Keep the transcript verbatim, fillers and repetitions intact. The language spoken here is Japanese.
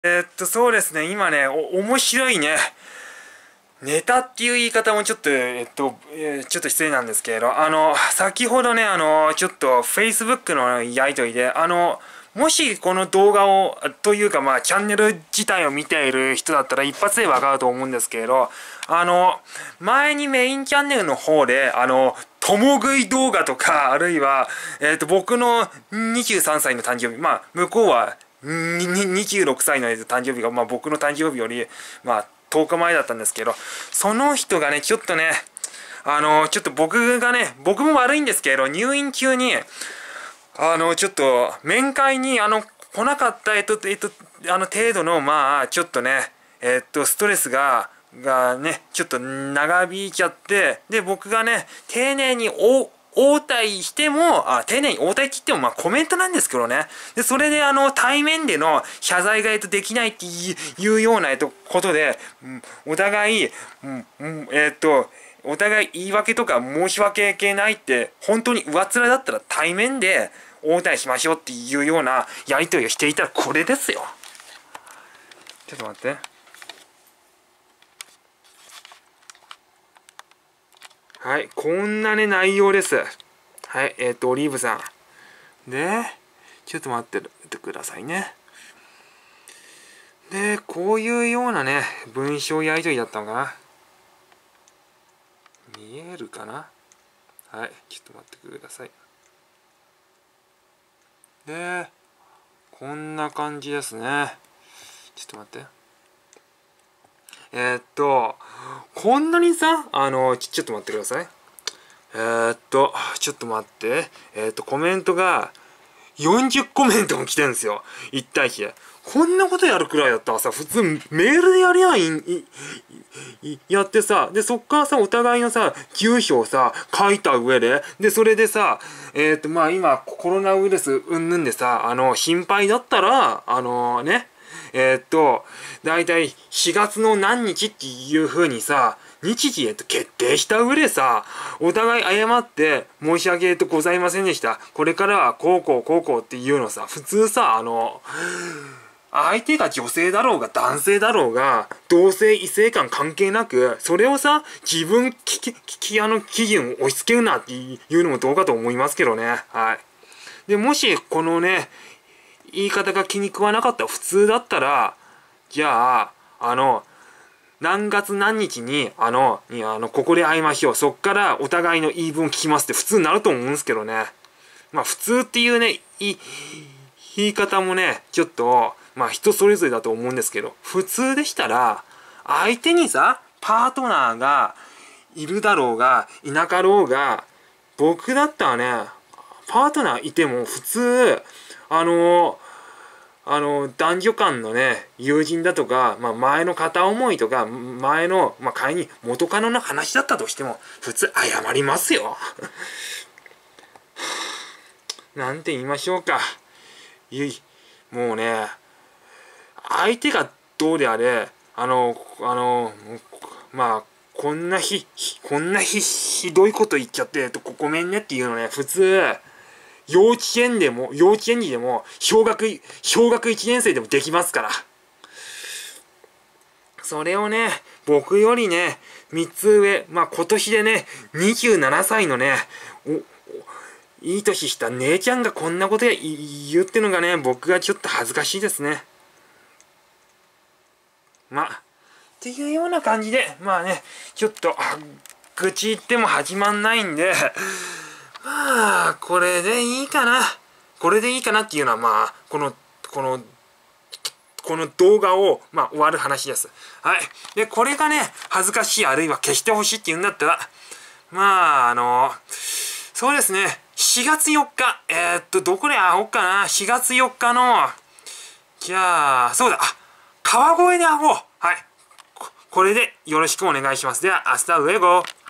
えー、っと、そうですね、今ね、お、面白いね、ネタっていう言い方もちょっと、えっと、えーちょっと失礼なんですけれど、あの、先ほどね、あの、ちょっと、Facebook のやりとりで、あの、もしこの動画を、というかまあ、チャンネル自体を見ている人だったら一発でわかると思うんですけれど、あの、前にメインチャンネルの方で、あの、共食い動画とか、あるいは、えっと、僕のにじゅうさんさいの誕生日、まあ、向こうは、にににじゅうろくさいの誕生日が、まあ、僕の誕生日より、まあ、とおかまえだったんですけど、その人がね、ちょっとね、あの、ちょっと僕がね、僕も悪いんですけど、入院中に、あの、ちょっと、面会に、あの、来なかった、えっと、えっと、あの、程度の、まあ、ちょっとね、えっと、ストレスが、がね、ちょっと長引いちゃって、で、僕がね、丁寧にお、応対しても、あ、丁寧に応対って言っても、まあコメントなんですけどね。で、それであの、対面での謝罪が、えっと、できないっていうような、えっと、ことで、うん、お互い、うんうん、えっと、お互い言い訳とか申し訳ないって、本当に上っ面だったら対面で応対しましょうっていうようなやりとりをしていたらこれですよ。ちょっと待って。はい、こんなね、内容です。はい、えっと、オリーブさん。で、ちょっと待っててくださいね。で、こういうようなね、文章やりとりだったのかな。見えるかな。はい、ちょっと待ってください。で、こんな感じですね。ちょっと待って。えー、っと、こんなにさ、あの、ち、ちょっと待ってください。えー、っと、ちょっと待って。えー、っと、コメントが、よんじゅうコメントも来てるんですよ。一対比で。こんなことやるくらいだったらさ、普通メールでやりゃいい、い、いやってさ、で、そっからさ、お互いのさ、住所をさ、書いた上で、で、それでさ、えっと、まあ今、コロナウイルスうんぬんでさ、あの、心配だったら、あのね、えー、っと、だいたいしがつの何日っていう風にさ、日時へと決定した上でさ、お互い謝って申し訳ございませんでした。これからはこうこうこうこうっていうのさ、普通さ、あの、相手が女性だろうが男性だろうが、同性異性間関係なく、それをさ、自分き、き、き、あの、基準を押し付けるなっていうのもどうかと思いますけどね。はい。で、もし、このね、言い方が気に食わなかったら普通だったら、じゃあ、あの、何月何日に、あの、に、あの、ここで会いましょう。そっからお互いの言い分聞きますって普通になると思うんですけどね。まあ普通っていうね、い、言い方もね、ちょっと、まあ人それぞれだと思うんですけど、普通でしたら、相手にさ、パートナーがいるだろうが、いなかろうが、僕だったらね、パートナーいても普通、あの、あの、男女間のね、友人だとか、まあ、前の片思いとか、前の、まあ、仮に元カノの話だったとしても、普通謝りますよ。なんて言いましょうか。いい、もうね、相手がどうであれ、あの、あの、まあ、こんなひ、こんなひ、ひどいこと言っちゃって、ごめんねっていうのね、普通、幼稚園でも、幼稚園児でも、小学、小学いちねん生でもできますから。それをね、僕よりね、みっつ上、まあ今年でね、にじゅうななさいのね、お、いい年した姉ちゃんがこんなこと言うってのがね、僕がちょっと恥ずかしいですね。まあ、っていうような感じで、まあね、ちょっと、愚痴言っても始まんないんで、まあ、これでいいかな。これでいいかなっていうのは、まあ、この、この、この動画を、まあ、終わる話です。はい。で、これがね、恥ずかしい、あるいは消してほしいって言うんだったら、まあ、あの、そうですね、しがつよっか、えー、っと、どこで会おうかな。しがつよっかの、じゃあ、そうだ、あ、川越で会おう。はい。こ、これでよろしくお願いします。では、アスタルエゴ。